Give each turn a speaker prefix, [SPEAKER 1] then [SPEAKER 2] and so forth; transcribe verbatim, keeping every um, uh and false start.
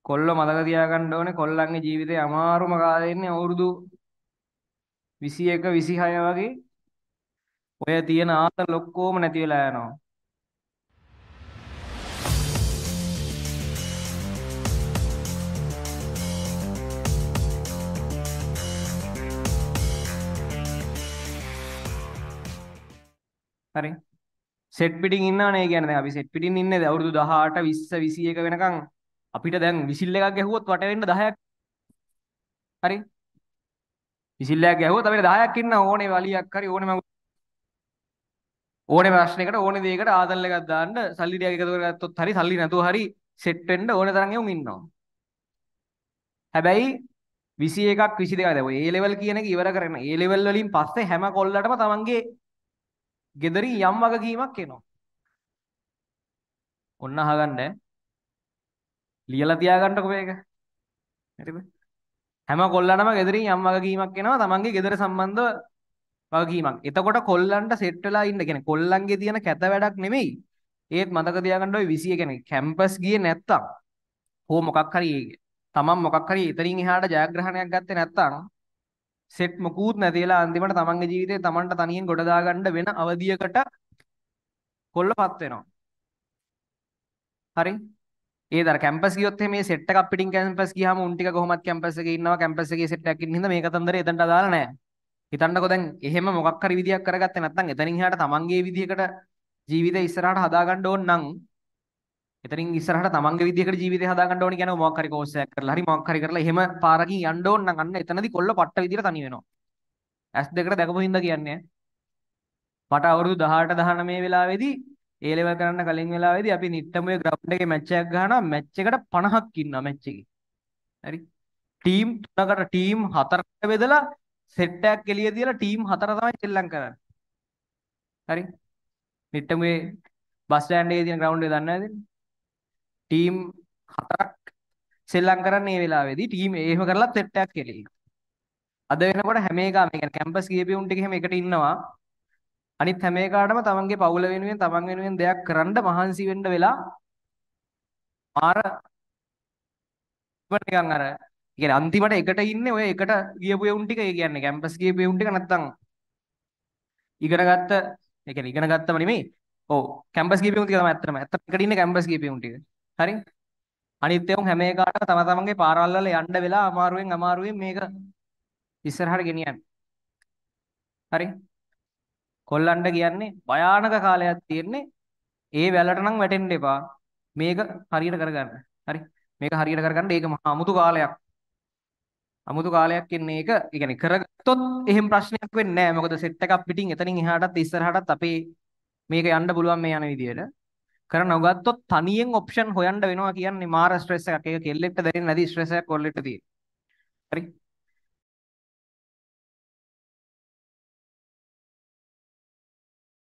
[SPEAKER 1] කොල්ල මතක තියාගන්න ඕනේ කොල්ලන්ගේ ජීවිතේ අමාරුම කාලේ ඉන්නේ අවුරුදු විසි එක විසි හය වගේ. ඔය තියෙන ආතල් ඔක්කොම නැති වෙලා යනවා. හරි. සෙට් පිටින් ඉන්නවනේ කියන්නේ දැන් අපි සෙට් පිටින් ඉන්නේ අවුරුදු දහඅට විස්ස විසි එක වෙනකන් අපිට දැන් විසිල් එකක් ගැහුවොත් වට වෙන්න දහයක්. හරි. විසිල් එකක් ගැහුවොත් අපිට දහයක් ඉන්න ඕනේ වලියක් හරි ඕනේ මග ඕනේ ප්‍රශ්නයකට ඕනේ දෙයකට ආතල් එකක් දාන්න සල්ලි ටිකක් එකතු කරගත්තොත් හරි සල්ලි නැතුව හරි සෙට් වෙන්න ඕනේ තරම් එවුන් ඉන්නවා. හැබැයි විසි එකක් විසි දෙකක් දැන් ඔය A level කියන එක ඉවර කරගෙන A level වලින් පස්සේ හැම කොල්ලටම තමන්ගේ ගෙදරින් යම් වගකීමක් එනවා. ඔන්න අහගන්න ලියලා තියාගන්නකො මේක. හරිද? හැම කොල්ලන්ටම ගෙදරින් යම් වගකීමක් එනවා තමන්ගේ ගෙදර සම්බන්ධව වගකීමක්. එතකොට කොල්ලන්ට සෙට් වෙලා ඉන්න කියන්නේ කොල්ලන්ගේ තියෙන කැත වැඩක් නෙමෙයි. ඒත් මතක තියාගන්න ඔය විසි කියන්නේ කැම්පස් ගියේ නැත්තම් හෝ මොකක් හරි තමන් මොකක් හරි එතනින් එහාට ජයග්‍රහණයක් ගත්තේ නැත්තම් සෙට් මොකුත් නැති වෙලා අන්තිමට තමන්ගේ ජීවිතේ තමන්ට තනියෙන් ගොඩ දාගන්න වෙන අවධියකට කොල්ලපත් වෙනවා. හරි? ඒ දර කැම්පස් ගියොත් මේ සෙට් එකක් පිටින් කැම්පස් ගියාම උන් ටික කොහොමත් කැම්පස් එකේ ඉන්නවා කැම්පස් එකේ සෙට් එකක් ඉන්න හින්දා මේ කතන්දරේ එතනට අදාළ නැහැ. හිතන්නකෝ දැන් එහෙම මොකක් හරි විදියක් කරගත්තේ නැත්නම් එතනින් එහාට තමන්ගේ විදියකට ජීවිතේ ඉස්සරහට හදාගන්න ඕන නම් එතනින් ඉස්සරහට තමන්ගේ විදියකට ජීවිතේ හදාගන්න ඕන කියන්නේ මොකක් හරි කෝස් එකක් කරලා හරි මොකක් හරි කරලා එහෙම පාරකින් යන්න ඕන නම් අන්න එතනදී කොල්ල පට්ට විදියට තනි වෙනවා. ඇස් දෙකට දැකපු හින්දා කියන්නේ මට අවුරුදු දහඅට දහනවය වෙලාවේදී ඒ ලෙවල් කරන්න කලින් වෙලාවේදී අපි නිට්ටමුවේ ග්‍රවුන්ඩ් එකේ මැච් එකක් ගහනවා මැච් එකට පනහක් ඉන්නවා මැච් එකේ. හරි. ටීම් තුනකට ටීම් හතරකට බෙදලා සෙට් එකක් එළිය තියලා ටීම් හතර තමයි සෙල්ලම් කරන්නේ. හරි. නිට්ටමුවේ බස් ස්ටෑන්ඩ් එකේ තියෙන ග්‍රවුන්ඩ් එක දන්නවද? ටීම් හතරක් සෙල්ලම් කරන්නේ මේ වෙලාවේදී ටීම් එහෙම කරලා සෙට් එකක් එළිය. අද වෙනකොට හැම එකම කියන්නේ කැම්පස් ගියපු උන් ටික එහෙම එකට ඉන්නවා. අනිත් හැම එකකටම තමන්ගේ පවුල වෙනුවෙන් තමන් වෙනුවෙන් දෙයක් කරන්න මහන්සි වෙන්න වෙලා මාර නිකන් අර කියන්නේ අන්තිමට එකට ඉන්නේ ඔය එකට ගියපු එවුන් ටික ඒ කියන්නේ කැම්පස් ගියපු එවුන් ටික නැත්තම් ඉගෙන ගත්ත ඒ කියන්නේ ඉගෙන ගත්තම නෙමෙයි ඔව් කැම්පස් ගියපු එවුන් ටික තමයි ඇත්තටම ඇත්තට එකට ඉන්නේ කැම්පස් ගියපු එවුන් ටික හරි අනිත් එවුන් හැම එකකටම තම තමන්ගේ පාරවල් වල යන්න වෙලා අමාරුවෙන් අමාරුවෙන් මේක ඉස්සරහට ගෙනියන්නේ හරි කොල්ලන්ට කියන්නේ භයානක කාලයක් තියෙන්නේ ඒ වැලට නම් වැටෙන්න එපා මේක හරියට කරගන්න හරි මේක හරියට කරගන්න ඒක මහා අමුතු කාලයක් අමුතු කාලයක් ඉන්නේ ඒක ඒ කියන්නේ කරගත්තොත් එහෙම ප්‍රශ්නයක් වෙන්නේ නැහැ මොකද සෙට් එකක් පිටින් එතනින් එහාටත් ඉස්සරහටත් අපේ මේක යන්න පුළුවන් මේ යන විදියට කර නොගත්තොත් තනියෙන් ඔප්ෂන් හොයන්න වෙනවා කියන්නේ මාර ස්ට්‍රෙස් එකක් ඒක කෙල්ලෙක්ට දැනෙන්නේ නැති ස්ට්‍රෙස් එකක් කොල්ලෙක්ට තියෙන හරි